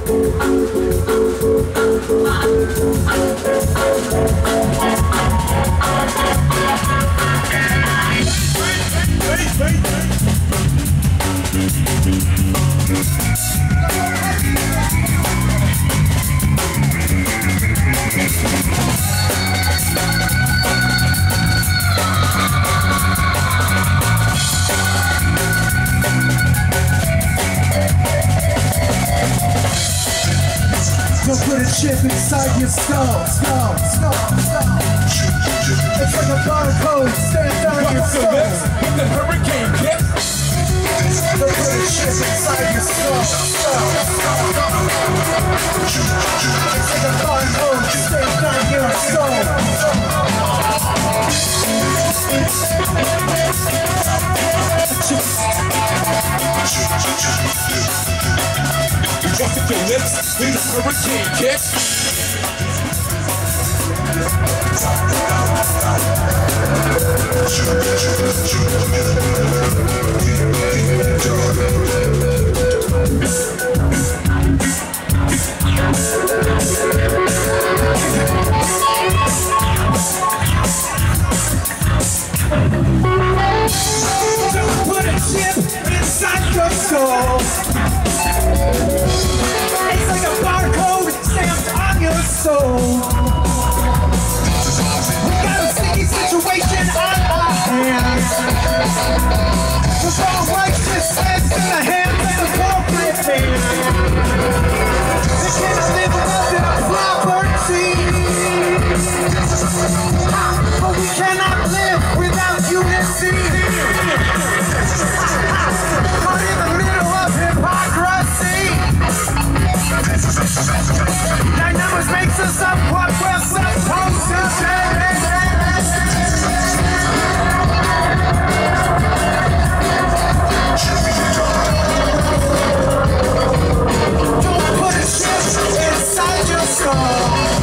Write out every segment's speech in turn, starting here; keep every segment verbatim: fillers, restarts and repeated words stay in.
Just put a chip inside your skull, skull, skull, skull. It's like a barcode stamped on your soul. With the hurricane kick. Just put a chip inside your skull, skull, skull. It's like a barcode stamped on your soul. Just at your lips with the hurricane kick. Just put a chip inside your soul. It's like a barcode stamped on your soul. We got a sticky situation on our hands. With all righteousness in the hands of the corporate man. They cannot live without their property. But we cannot live without unity. Caught in the middle of hypocrisy. That numbers makes us up what we're supposed to say. Don't put a chip inside your skull.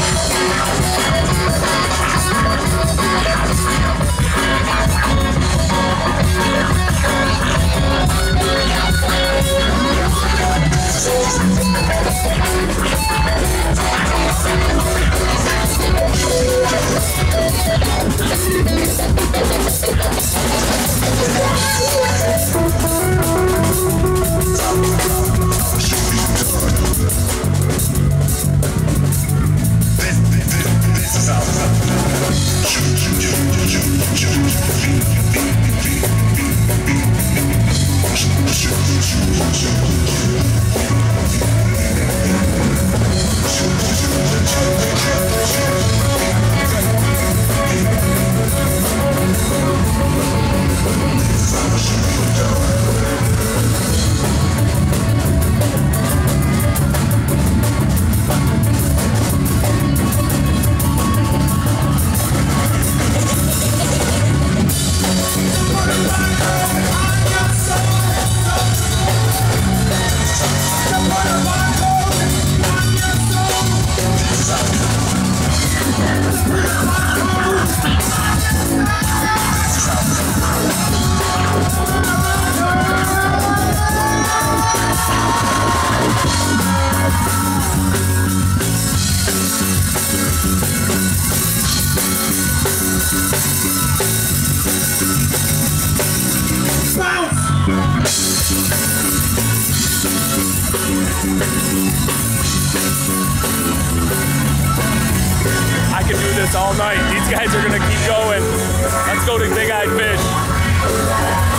I can do this all night. These guys are gonna keep going. Let's go to Big Eyed Fish.